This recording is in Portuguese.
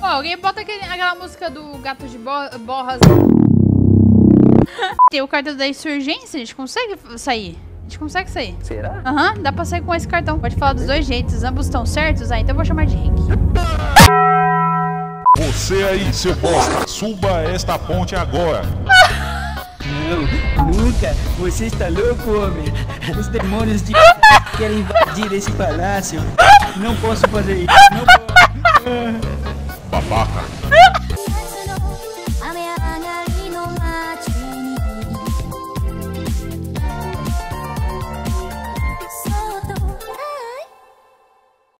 alguém bota aquela música do gato de borras. Tem o cartão da insurgência, a gente consegue sair. A gente consegue sair. Será? Aham, dá pra sair com esse cartão. Pode falar dos dois jeitos, ambos estão certos? Ah, então eu vou chamar de Hank. Você aí, seu bosta, suba esta ponte agora. Não, nunca. Você está louco, homem. Os demônios de querem invadir esse palácio. Não posso fazer isso. Não posso. Babaca.